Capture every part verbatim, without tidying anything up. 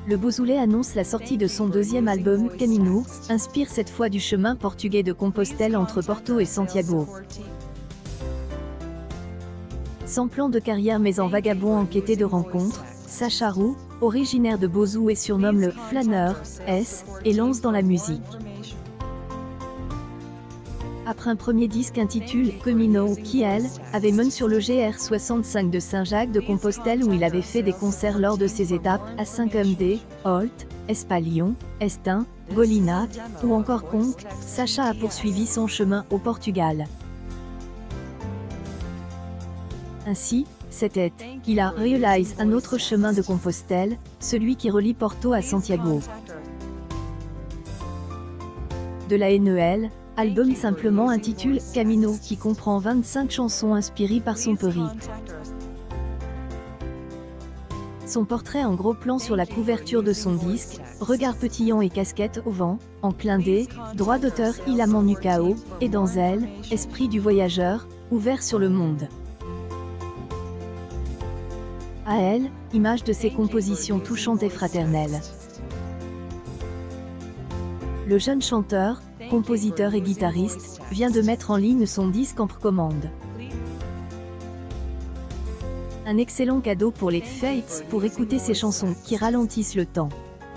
Le Beausoulais annonce la sortie de son deuxième album, Camino, inspire cette fois du chemin portugais de Compostelle entre Porto et Santiago. Sans plan de carrière mais en vagabond en quête de rencontres, Sacha Roux, originaire de Bozou et surnomme le « flâneur », S, et lance dans la musique. Après un premier disque intitulé « Camino » qui, elle, avait mené sur le G R soixante-cinq de Saint-Jacques de Compostelle où il avait fait des concerts lors de ses étapes à cinq M D, Holt, Espalion, Estin, Golina, ou encore Conques, Sacha a poursuivi son chemin au Portugal. Ainsi, c'était qu'il a réalisé un autre chemin de Compostelle, celui qui relie Porto à Santiago. De la N E L, album simplement intitulé « Camino » qui comprend vingt-cinq chansons inspirées par son périple. Son portrait en gros plan sur la couverture de son disque, regard pétillant et casquette au vent, en clin d'œil, droit d'auteur Ilaman Nukao, et dans elle, esprit du voyageur, ouvert sur le monde. À elle, image de ses compositions touchantes et fraternelles. Le jeune chanteur, compositeur et guitariste, vient de mettre en ligne son disque en précommande. Un excellent cadeau pour les Fates pour écouter ses chansons qui ralentissent le temps.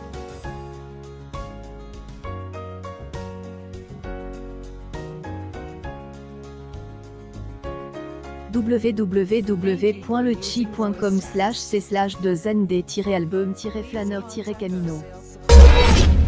w w w point le chi point com slash c slash deux n d tiret album tiret flâneur tiret camino